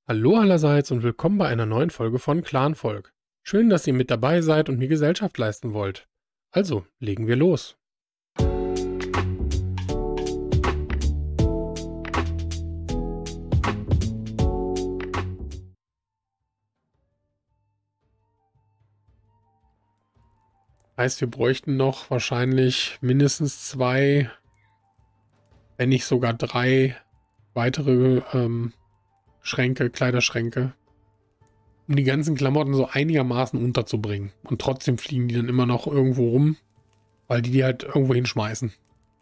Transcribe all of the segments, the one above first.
Hallo allerseits und willkommen bei einer neuen Folge von Clanvolk. Schön, dass ihr mit dabei seid und mir Gesellschaft leisten wollt. Also, legen wir los. Heißt, wir bräuchten noch wahrscheinlich mindestens 2, wenn nicht sogar 3 weitere Schränke, Kleiderschränke, um die ganzen Klamotten so einigermaßen unterzubringen. Und trotzdem fliegen die dann immer noch irgendwo rum, weil die halt irgendwo hinschmeißen.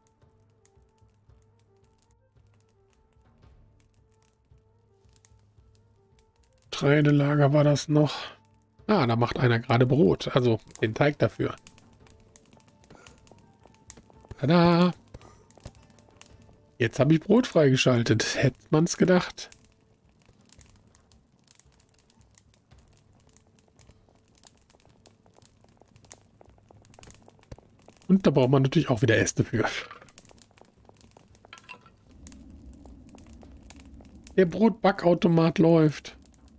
Getreidelager war das noch. Ah, da macht einer gerade Brot, also den Teig dafür. Tada! Jetzt habe ich Brot freigeschaltet. Hätte man's gedacht. Und da braucht man natürlich auch wieder Äste für. Der Brotbackautomat läuft.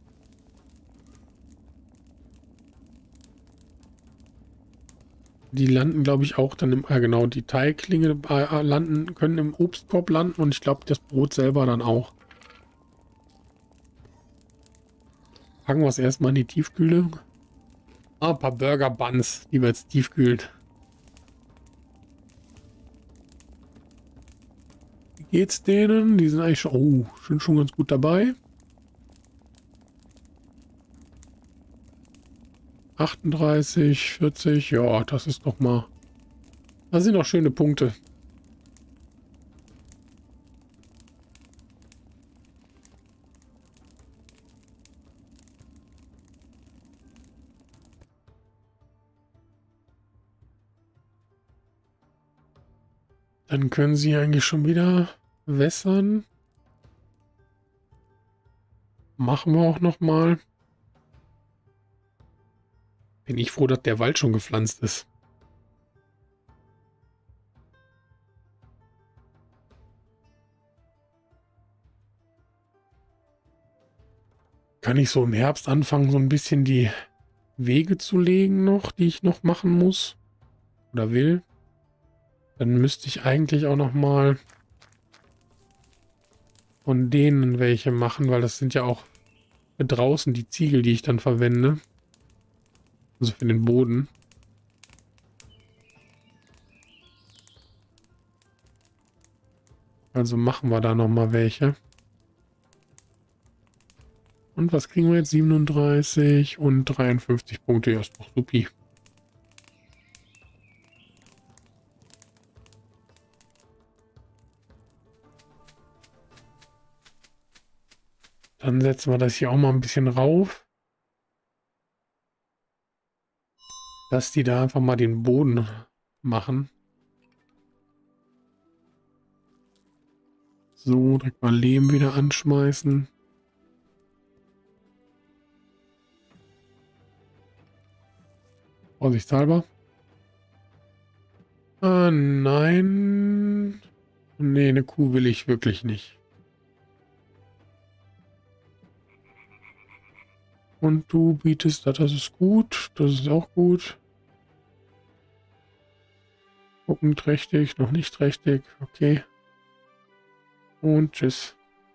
Die landen, glaube ich, auch dann im... genau, die Teiglinge können im Obstkorb landen und ich glaube, das Brot selber dann auch. Packen wir es erstmal in die Tiefkühle. Ah, ein paar Burger Buns, die wir jetzt tiefkühlen. Wie geht's denen? Die sind eigentlich schon... Oh, sind schon ganz gut dabei. 38, 40, ja, das ist doch mal... Das sind doch schöne Punkte. Dann können sie eigentlich schon wieder wässern. Machen wir auch noch mal. Bin ich froh, dass der Wald schon gepflanzt ist. Kann ich so im Herbst anfangen, so ein bisschen die Wege zu legen noch, die ich noch machen muss oder will. Dann müsste ich eigentlich auch noch mal von denen welche machen, weil das sind ja auch für draußen die Ziegel, die ich dann verwende. Also für den Boden. Also machen wir da noch mal welche. Und was kriegen wir jetzt? 37 und 53 Punkte. Ja, ist doch supi. Dann setzen wir das hier auch mal ein bisschen rauf. Dass die da einfach mal den Boden machen. So, direkt mal Lehm wieder anschmeißen. Vorsichtshalber. Ah, nein. Nee, eine Kuh will ich wirklich nicht. Und du bietest, das ist gut. Das ist auch gut. Gucken, trächtig, noch nicht trächtig. Okay. Und tschüss.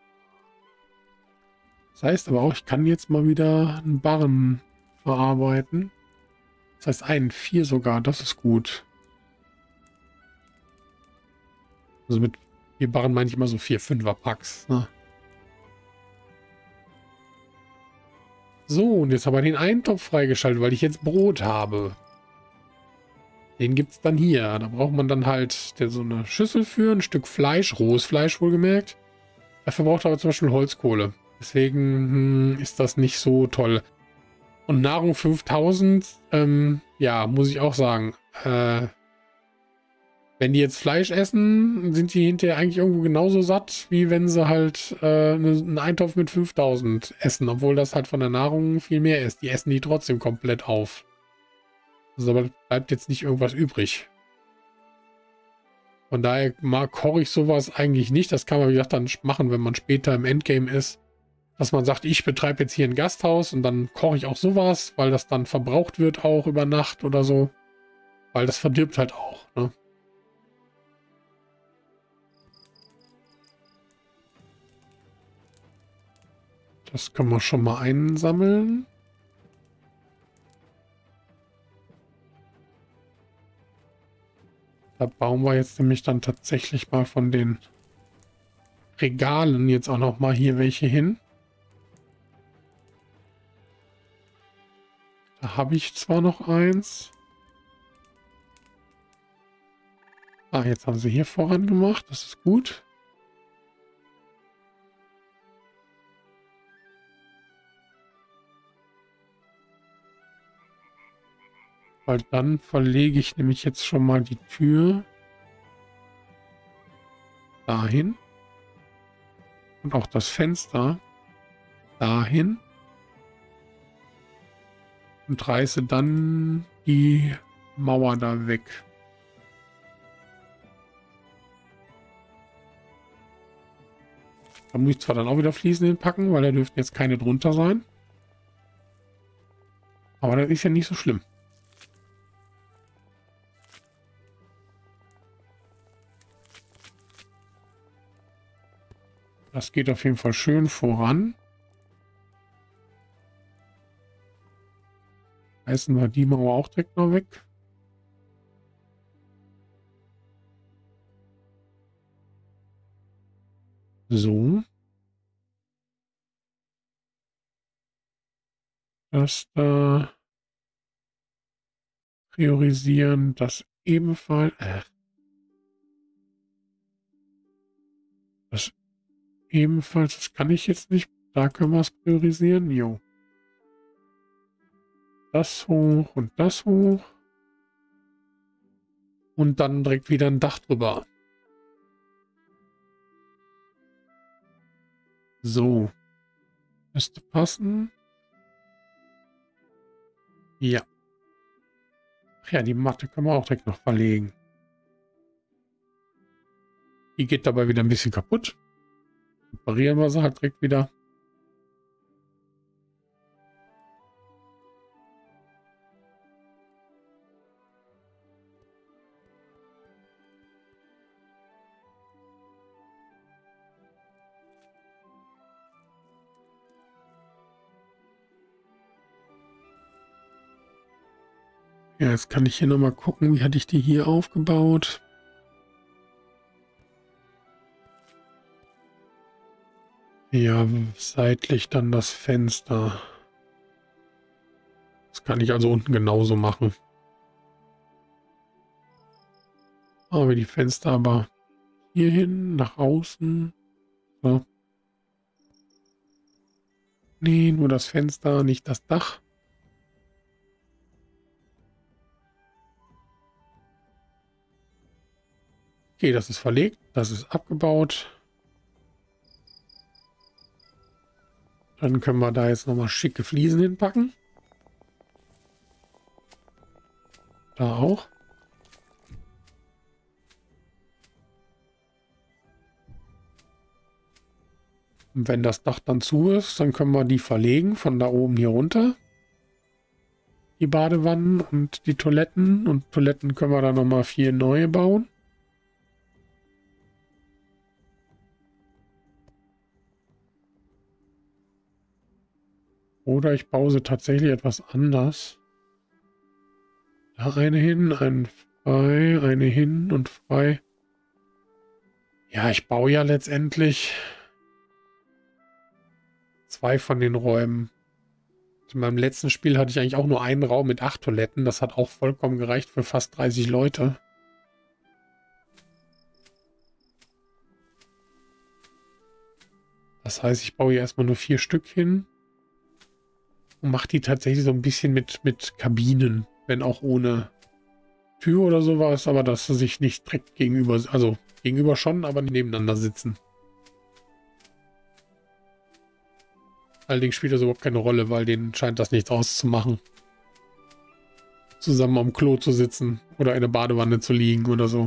Das heißt aber auch, ich kann jetzt mal wieder einen Barren verarbeiten. Das heißt einen 4 sogar, das ist gut. Also mit 4 Barren meine ich immer so 4 5er Packs. Ne? So, und jetzt haben wir den Eintopf freigeschaltet, weil ich jetzt Brot habe. Den gibt es dann hier. Da braucht man dann halt so eine Schüssel für, ein Stück Fleisch, rohes Fleisch wohlgemerkt. Dafür braucht er aber zum Beispiel Holzkohle. Deswegen ist das nicht so toll. Und Nahrung 5000, ja, muss ich auch sagen. Wenn die jetzt Fleisch essen, sind die hinterher eigentlich irgendwo genauso satt, wie wenn sie halt einen Eintopf mit 5000 essen. Obwohl das halt von der Nahrung viel mehr ist. Die essen die trotzdem komplett auf. Also aber bleibt jetzt nicht irgendwas übrig. Von daher koche ich sowas eigentlich nicht. Das kann man, wie gesagt, dann machen, wenn man später im Endgame ist. dass man sagt, ich betreibe jetzt hier ein Gasthaus und dann koche ich auch sowas, weil das dann verbraucht wird auch über Nacht oder so. Weil das verdirbt halt auch, ne? Das können wir schon mal einsammeln. Da bauen wir jetzt nämlich dann tatsächlich mal von den Regalen jetzt auch noch mal hier welche hin. Da habe ich zwar noch eins. Ah, jetzt haben sie hier voran gemacht. Das ist gut. Weil dann verlege ich nämlich jetzt schon mal die Tür dahin. Und auch das Fenster dahin. Und reiße dann die Mauer da weg. Da muss ich zwar dann auch wieder Fliesen hinpacken, weil da dürften jetzt keine drunter sein. Aber das ist ja nicht so schlimm. Das geht auf jeden Fall schön voran. Reißen wir die Mauer auch direkt noch weg. So. Das da priorisieren, das ebenfalls. Das ebenfalls, das kann ich jetzt nicht. Da können wir es priorisieren. Jo. Das hoch und das hoch. Und dann direkt wieder ein Dach drüber. So. Müsste passen. Ja. Ach ja, die Matte können wir auch direkt noch verlegen. Die geht dabei wieder ein bisschen kaputt. Reparieren wir sie halt direkt wieder. Ja, jetzt kann ich hier nochmal gucken, wie hatte ich die hier aufgebaut. Ja, seitlich dann das Fenster. Das kann ich also unten genauso machen. Aber die Fenster aber hier hin, nach außen. So. Nee, nur das Fenster, nicht das Dach. Okay, das ist verlegt, das ist abgebaut. Dann können wir da jetzt nochmal schicke Fliesen hinpacken. Da auch. Und wenn das Dach dann zu ist, dann können wir die verlegen von da oben hier runter. Die Badewannen und die Toiletten. Und Toiletten können wir dann nochmal 4 neue bauen. Oder ich baue sie tatsächlich etwas anders. Da eine hin, einen frei, eine hin und frei. Ja, ich baue ja letztendlich 2 von den Räumen. In meinem letzten Spiel hatte ich eigentlich auch nur einen Raum mit 8 Toiletten. Das hat auch vollkommen gereicht für fast 30 Leute. Das heißt, ich baue hier erstmal nur 4 Stück hin. Und mache die tatsächlich so ein bisschen mit Kabinen. Wenn auch ohne Tür oder sowas. Aber dass sie sich nicht direkt gegenüber, also gegenüber schon, aber nebeneinander sitzen. Allerdings spielt das überhaupt keine Rolle, weil denen scheint das nichts auszumachen. Zusammen am Klo zu sitzen oder in der Badewanne zu liegen oder so.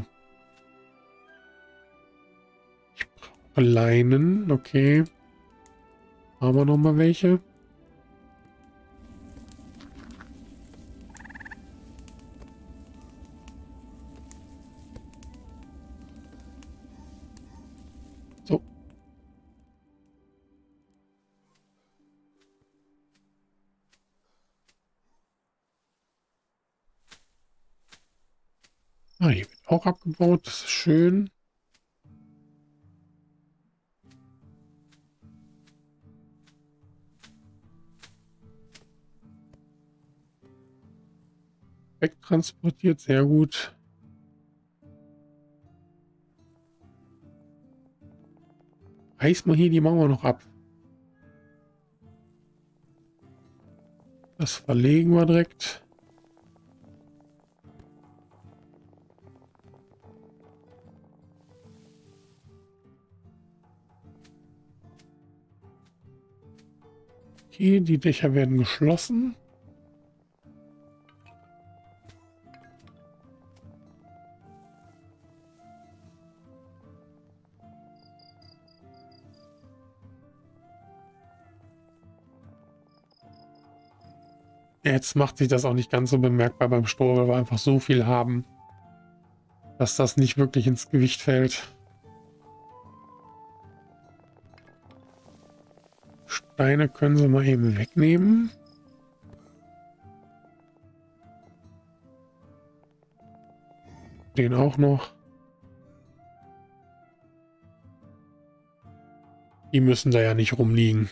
Ich brauche Leinen, okay. Haben wir noch mal welche? So. Ah, hier wird auch abgebaut. Das ist schön. Wegtransportiert, sehr gut. Reiß mal hier die Mauer noch ab. Das verlegen wir direkt. Okay, die Dächer werden geschlossen. Jetzt macht sich das auch nicht ganz so bemerkbar beim Stroh, weil wir einfach so viel haben, dass das nicht wirklich ins Gewicht fällt. Steine können sie mal eben wegnehmen. Den auch noch. Die müssen da ja nicht rumliegen.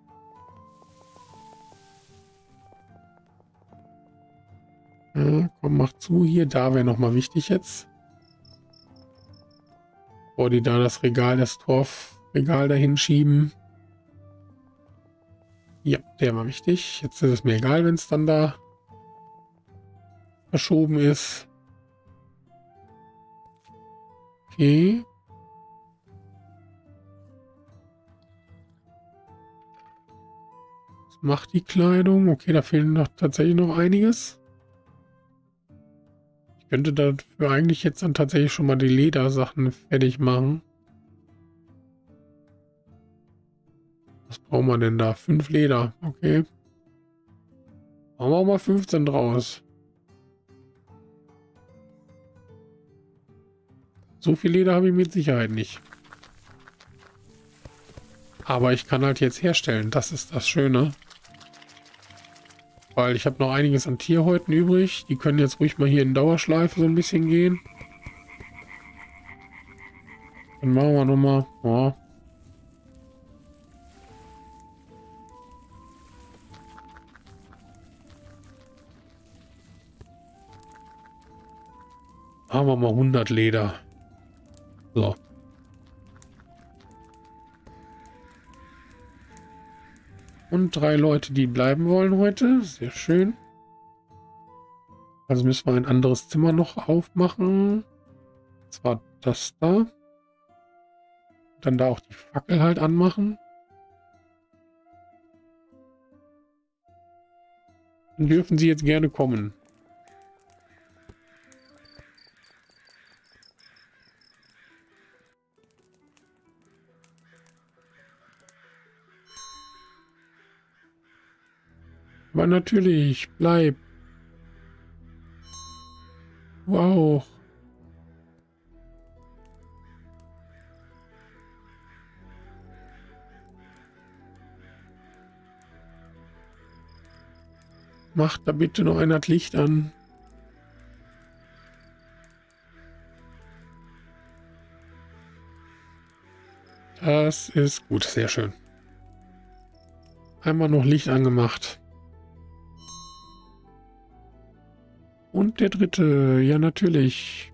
Ja, komm, mach zu. Hier, da wäre nochmal wichtig jetzt. Bevor die da das Regal, das Torfregal dahin schieben. Ja, der war wichtig. Jetzt ist es mir egal, wenn es dann da verschoben ist. Okay. Was macht die Kleidung? Okay, da fehlen noch tatsächlich noch einiges. Ich könnte dafür eigentlich jetzt dann tatsächlich schon mal die Ledersachen fertig machen. Was brauchen wir denn da? 5 Leder. Okay. Machen wir auch mal 15 draus. So viel Leder habe ich mit Sicherheit nicht. Aber ich kann halt jetzt herstellen. Das ist das Schöne. Weil ich habe noch einiges an Tierhäuten übrig. Die können jetzt ruhig mal hier in Dauerschleife so ein bisschen gehen. Dann machen wir nochmal. Ja. Machen wir mal 100 Leder. So. Und 3 Leute, die bleiben wollen heute. Sehr schön. Also müssen wir ein anderes Zimmer noch aufmachen. Und zwar das da. Dann da auch die Fackel halt anmachen. Dann dürfen sie jetzt gerne kommen. Aber natürlich, bleib. Wow. Macht da bitte noch einer das Licht an. Das ist gut, sehr schön. Einmal noch Licht angemacht. Und der dritte, ja natürlich.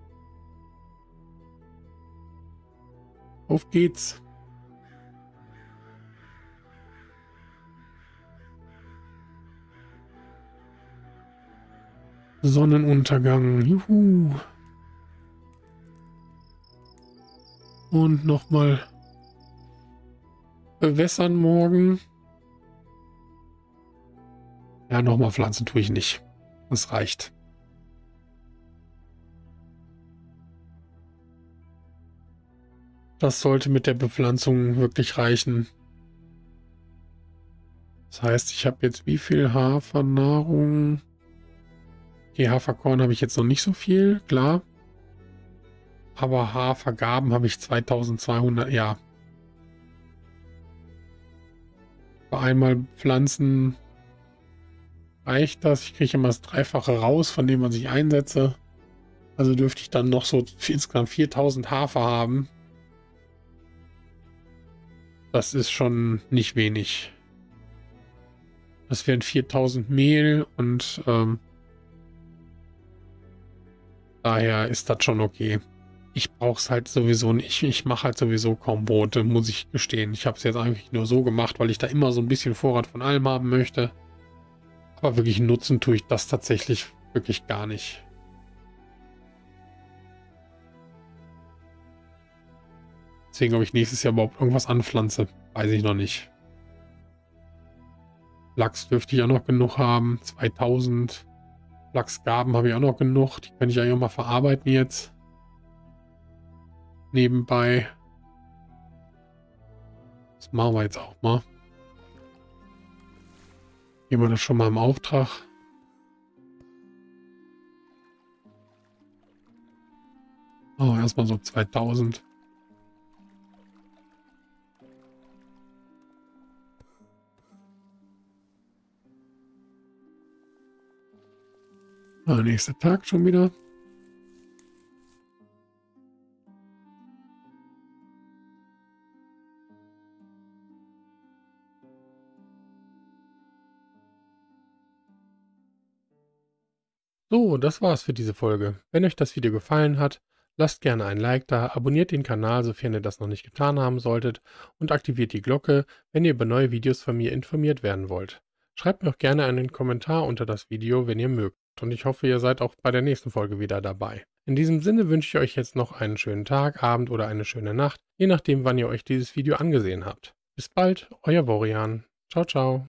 Auf geht's. Sonnenuntergang. Juhu. Und nochmal bewässern morgen. Ja, nochmal pflanzen tue ich nicht. Das reicht. Das sollte mit der Bepflanzung wirklich reichen. Das heißt, ich habe jetzt wie viel Hafernahrung? Okay, Haferkorn habe ich jetzt noch nicht so viel, klar. Aber Hafergaben habe ich 2200, ja. Bei einmal pflanzen reicht das. Ich kriege immer das Dreifache raus von dem, was ich einsetze. Also dürfte ich dann noch so insgesamt 4000 Hafer haben. Das ist schon nicht wenig. Das wären 4000 Mehl und daher ist das schon okay. Ich brauche es halt sowieso nicht. Ich mache halt sowieso kaum Brote, muss ich gestehen. Ich habe es jetzt eigentlich nur so gemacht, weil ich da immer so ein bisschen Vorrat von allem haben möchte. Aber wirklich nutzen tue ich das tatsächlich wirklich gar nicht. Deswegen, ob ich nächstes Jahr überhaupt irgendwas anpflanze, weiß ich noch nicht. Lachs dürfte ich auch noch genug haben. 2000 Lachsgaben habe ich auch noch genug. Die kann ich eigentlich auch mal verarbeiten jetzt. Nebenbei. Das machen wir jetzt auch mal. Geben wir das schon mal im Auftrag. Oh, erstmal so 2000. Ah, nächster Tag schon wieder. So, das war's für diese Folge. Wenn euch das Video gefallen hat, lasst gerne ein Like da, abonniert den Kanal, sofern ihr das noch nicht getan haben solltet und aktiviert die Glocke, wenn ihr über neue Videos von mir informiert werden wollt. Schreibt mir auch gerne einen Kommentar unter das Video, wenn ihr mögt. Und ich hoffe, ihr seid auch bei der nächsten Folge wieder dabei. In diesem Sinne wünsche ich euch jetzt noch einen schönen Tag, Abend oder eine schöne Nacht, je nachdem, wann ihr euch dieses Video angesehen habt. Bis bald, euer Vorian. Ciao, ciao.